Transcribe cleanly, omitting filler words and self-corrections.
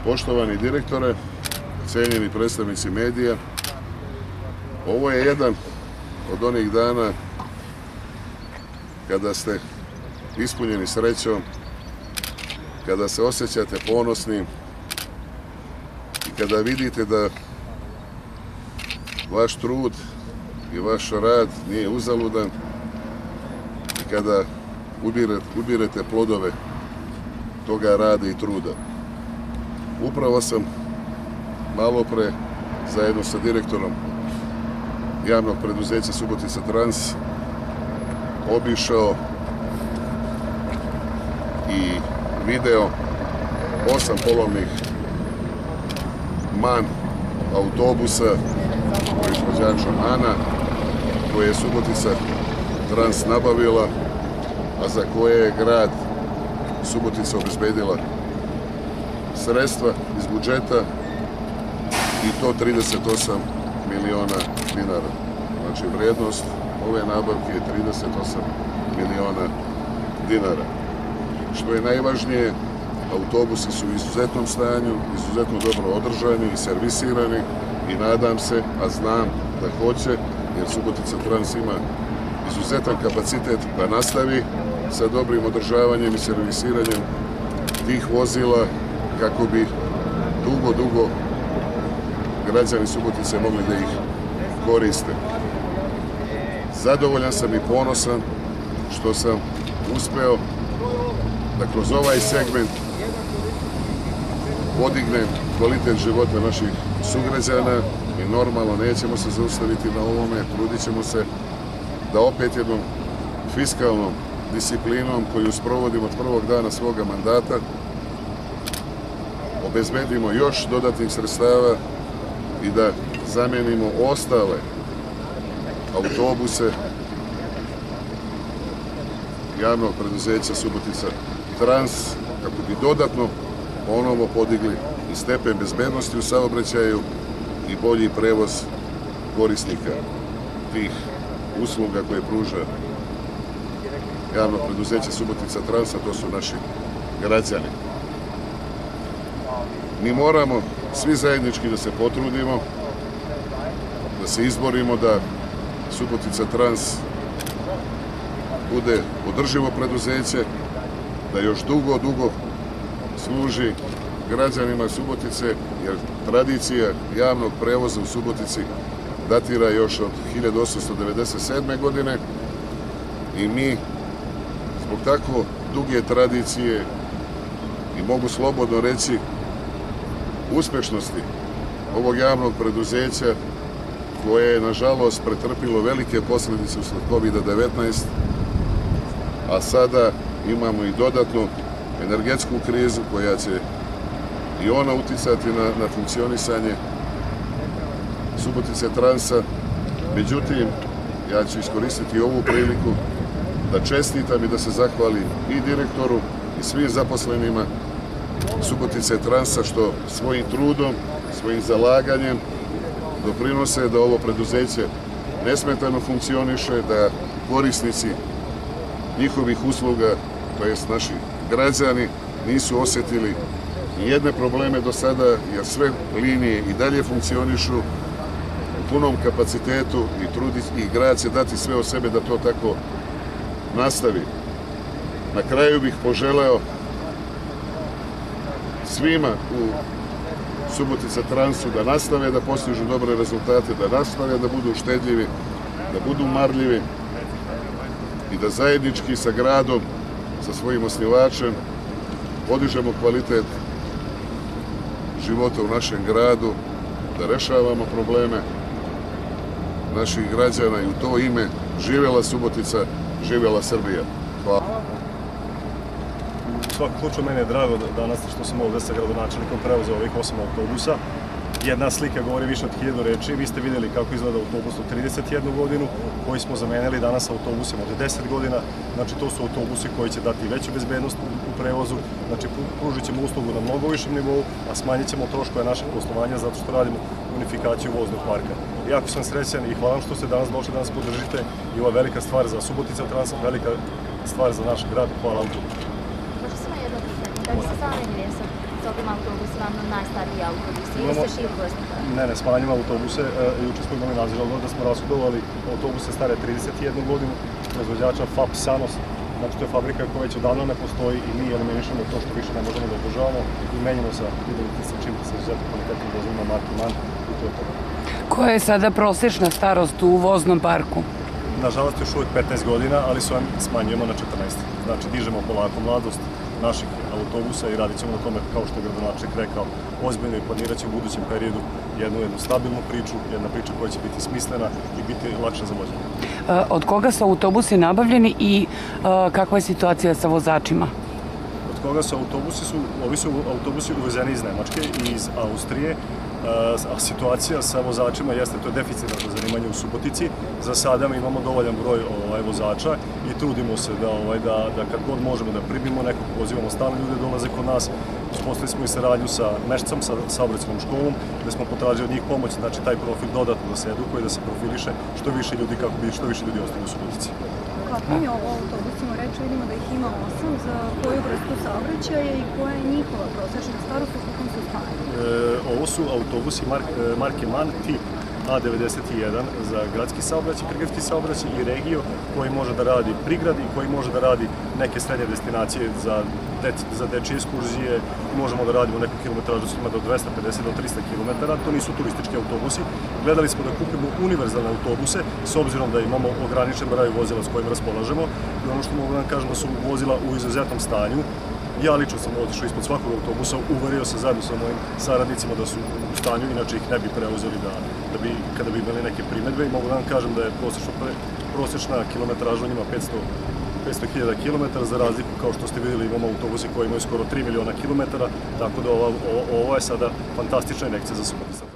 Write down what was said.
Poštovani direktore, cijenjeni predstavnici medija, ovo je jedan od onih dana kada ste ispunjeni srećom, kada se osjećate ponosnim i kada vidite da vaš trud i vaš rad nije uzaludan i kada ubirete plodove toga rada i truda. Upravo sam malo pre zajedno sa direktorom javnog preduzeća Subotica Trans obišao i video 8 polovnih MAN autobusa proizvođača MAN-a koje je Subotica Trans nabavila, a za koje je grad Subotica obezbedila sredstva iz budžeta i to 38 miliona dinara. Znači, vrijednost ove nabavke je 38 miliona dinara. Što je najvažnije, autobusi su u izuzetnom stanju, izuzetno dobro održani i servisirani i nadam se, a znam da hoće, jer Subotica Trans ima izuzetan kapacitet da nastavi sa dobrim održavanjem i servisiranjem tih vozila kako bi dugo građani Subotice mogli da ih koriste. Zadovoljan sam i ponosan što sam uspeo da kroz ovaj segment podignem kvalitet života naših sugrađana i normalno nećemo se zaustaviti na ovome, trudit ćemo se da opet jednom fiskalnom disciplinom koju sprovodimo od prvog dana svoga mandata obezbedimo još dodatnih sredstava i da zamenimo ostale autobuse javnog preduzeća Subotica Trans kako bi dodatno ponovo podigli i stepen bezbednosti u saobraćaju i bolji prevoz korisnika tih usluga koje pruža javno preduzeće Subotica Trans, a to su naši građani. Mi moramo svi zajednički da se potrudimo, da se izborimo da Subotica Trans bude održivo preduzeće, da još dugo služi građanima Subotice, jer tradicija javnog prevoza u Subotici datira još od 1897. godine i mi zbog tako duge tradicije i mogu slobodno reći uspešnosti ovog javnog preduzeća koje je nažalost pretrpilo velike posljedice usled COVID-19, a sada imamo i dodatnu energetsku krizu koja će i ona uticati na funkcionisanje Subotice Transa. Međutim, ja ću iskoristiti ovu priliku da čestitam i da se zahvalim i direktoru i svim zaposlenima Subotice Transa što svojim trudom, svojim zalaganjem doprinose da ovo preduzeće nesmetano funkcioniše, da korisnici njihovih usluga, to jest naši građani, nisu osjetili nijedne probleme do sada, jer sve linije i dalje funkcionišu u punom kapacitetu i grad će dati sve od sebe da to tako nastavi. Na kraju bih poželeo svima u Subotica Transu da nastave da postižu dobre rezultate, da nastave da budu štedljivi, da budu marljivi i da zajednički sa gradom, sa svojim osnivačem, podižemo kvalitet života u našem gradu, da rešavamo probleme naših građana i u to ime živjela Subotica, živjela Srbija. Hvala. U svakom slučaju meni je drago danas što sam ovdje sa gradonačelnikom preuzeo ovih 8 autobusa. Jedna slika govori više od 1000 reči. Vi ste vidjeli kako izgleda autobus od 31 godinu koji smo zamenili danas autobusima od 10 godina. Znači, to su autobusi koji će dati veću bezbednost u prevozu. Znači, pružit ćemo uslugu na mnogo višem nivou, a smanjit ćemo troškove našeg poslovanja zato što radimo unifikaciju voznog parka. Jako sam srećan i hvala što ste danas došli da nas podržite i ova velika stvar za Subotica Trans, velika stvar za naš grad. Hvala vam tu. Može samo jedno pitanje, da bi se samo meni ovim autobusima najstariji autobusi ili Imamo- se širi voznika? Ne, smanjimo autobuse. Juče smo imali nadzor da smo rashodovali autobuse stare 31 godinu, proizvođača FAP Sanos. Znači, to je fabrika koja već odavno ne postoji i mi eliminišemo to što više ne možemo da održavamo i menjamo sa čim sa izuzetno kvalitetnim vozilima marke MAN i to je to. Koja je sada prosječna starost u voznom parku? Nažalost, još uvijek 15 godina, ali s ovim smanjujemo na 14. Znači, dižemo polako mladost naših autobusa i radit ćemo na tome, kao što je gradonačelnik rekao, ozbiljno i planirat će u budućem periodu jednu stabilnu priču, jedna priča koja će biti smislena i biti lakša za vođenje. Od koga su autobusi nabavljeni i kakva je situacija sa vozačima? Od koga su autobusi? Ovi su autobusi uvezeni iz Nemačke i iz Austrije, a situacija sa vozačima jeste, to je deficitno zanimanje u Subotici. Za sada mi imamo dovoljan broj vozača i trudimo se da kad god možemo da primimo nekog, pozivamo stalno ljude dolaze kod nas. Uspostavili smo i saradnju sa Mešcom, sa saobraćajnom školom, gde smo potražili od njih pomoć, znači taj profil dodatno da se edukuje, da se profiliše što više ljudi kako bi što više ljudi ostali u Subotici. Kakvim je ovo autobusima reč? Vidimo da ih ima 8. Za koju vrstu saobraćaja i koja je njihova prosečna starost u kojem su stanju? Ovo su autobusi marke MAN tip A91 za gradski saobraćaj, prigradski saobraćaj i regio koji može da radi prigrad i koji može da radi neke srednje destinacije za dečije ekskurzije. Možemo da radimo neku kilometražu s njima do 250 do 300 km. To nisu turistički autobusi. Gledali smo da kupimo univerzalne autobuse s obzirom da imamo ograničen broj vozila s kojim raspolažemo i ono što mogu da vam kažem da su vozila u izuzetnom stanju. Ja lično sam otišao ispod svakog autobusa, uverio se zajedno sa mojim saradnicima da su u stanju, inače ih ne bi preuzeli kada bi imali neke primedbe i mogu da vam kažem da je prosječna kilometraža u njima 500.000 km, za razliku kao što ste vidjeli imamo autobusi koji imaju skoro 3 miliona kilometara, tako da ovo je sada fantastična injekcija za Suboticu.